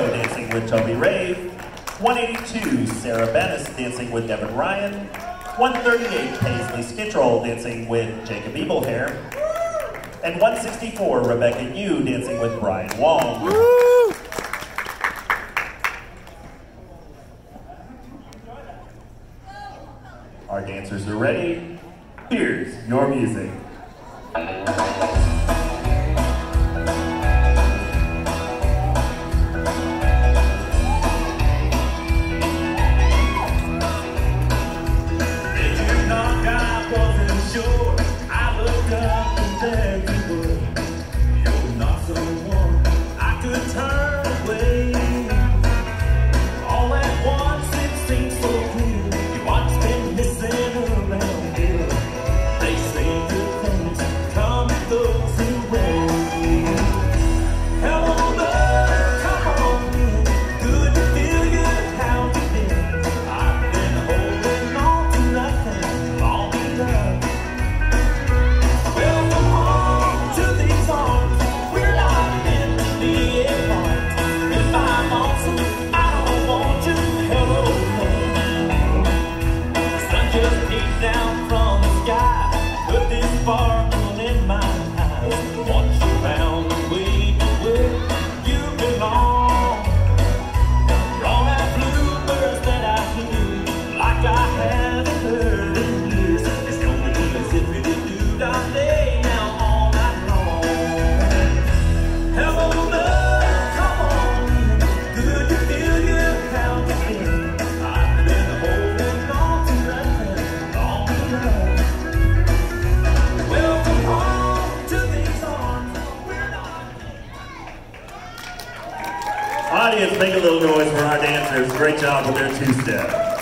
dancing with Toby Rave. 182, Sarah Bennis, dancing with Devin Ryan. 138, Paisley Skittrell, dancing with Jacob Ebelhair. And 164, Rebecca Yu, dancing with Brian Wong. Woo! Our dancers are ready. Here's your music. Audience, make a little noise for our dancers. Great job with their two-step.